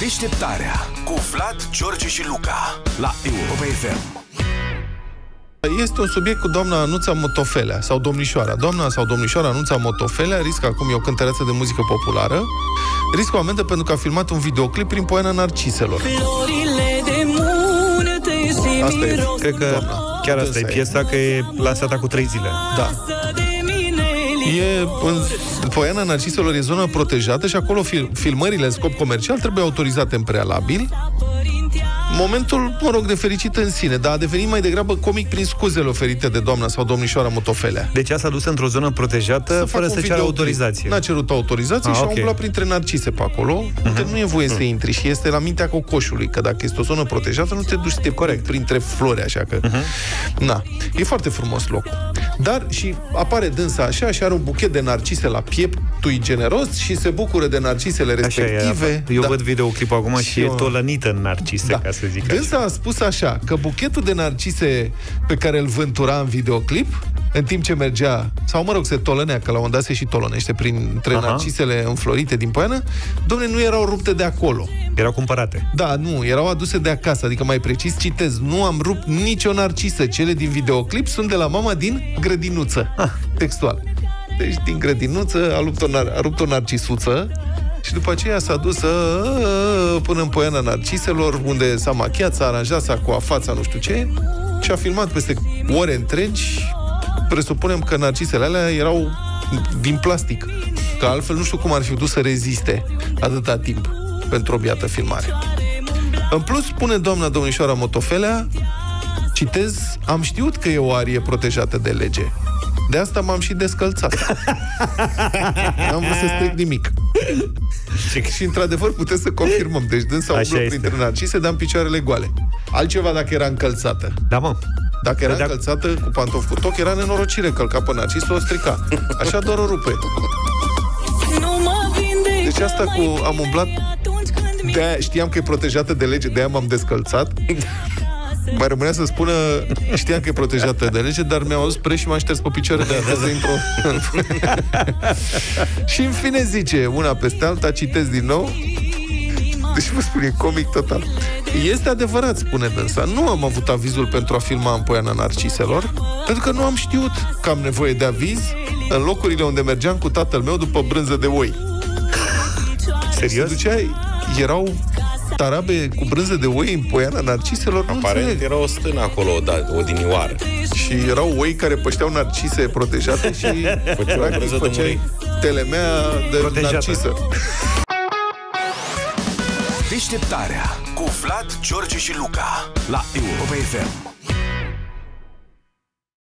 Deșteptarea cu Vlad, George și Luca la Europa FM. Este un subiect cu doamna Anuța Motofelea, sau domnișoara. Doamna sau domnișoara Anuța Motofelea riscă, acum e o cântăreață de muzică populară, riscă o amendă pentru că a filmat un videoclip prin Poiana Narciselor. Asta e. Cred că doamna, chiar asta e piesa, că e lansată cu 3 zile. Da. Poiana Narciselor e zonă protejată și acolo filmările în scop comercial trebuie autorizate în prealabil. Momentul, mă rog, de fericit în sine, dar a devenit mai degrabă comic prin scuzele oferite de doamna sau domnișoara Motofelea. Deci s-a dus într-o zonă protejată fără să ceară autorizație. N-a cerut autorizație și a umblat printre narcise pe acolo, unde nu e voie să intri și este la mintea cocoșului, că dacă este o zonă protejată, nu te duci să te corect printre flori, așa că... Na, e foarte frumos locul. Dar și apare dânsa așa și are un buchet de narcise la pieptul generos și se bucură de narcisele respective. Eu văd videoclipul acum și e tolănită în narcise, ca să zic așa. Dânsa a spus așa, că buchetul de narcise pe care îl vântura în videoclip, în timp ce mergea, sau mă rog, se tolănea, că la un moment dat se și tolănește printre narcisele înflorite din Poiană, dom'le, nu erau rupte de acolo. Erau cumpărate. Da, nu, erau aduse de acasă, adică mai precis citez, nu am rupt nicio narcisă, cele din videoclip sunt de la mama din grădinuță. Textual. Deci din grădinuță a rupt o narcisuță și după aceea s-a dus până în Poiana Narciselor, unde s-a machiat, s-a aranjat, s-a coafat, nu știu ce, și a filmat peste ore întregi. Presupunem că narcisele alea erau din plastic, că altfel nu știu cum ar fi putut să reziste atâta timp pentru o biată filmare. În plus, spune doamna domnișoara Motofelea, citez, am știut că e o arie protejată de lege. De asta m-am și descălțat. N-am vrut să stric nimic. Și într-adăvăr puteți să confirmăm. Deci dânsa umblă printre narcise, dar în picioarele goale. Altceva dacă era încălțată. Da, mă. Dacă era încălțată cu pantofi cu toc, era nenorocire, călca pe narcisă, o strica. Așa doar o rupe. Deci asta cu am umblat, de-aia știam că e protejată de lege, de-aia m-am descălțat. Mai rămânea să spună, știam că e protejată de lege, dar mi-au adus preș și m-am șters pe picioare, de să intru. Și în fine zice, una peste alta, citez din nou. Deci vă spun, e comic total. Este adevărat, spune dânsa, nu am avut avizul pentru a filma în Poiana Narciselor, pentru că nu am știut că am nevoie de aviz în locurile unde mergeam cu tatăl meu după brânză de oi. Serios? Erau tarabe cu brânză de oi în Poiana Narciselor. Aparent era o stână acolo, odinioară. Și erau oi care pășteau narcise protejate și făceai telemea de narcisă. Deșteptarea cu Vlad, George și Luca la Europa FM.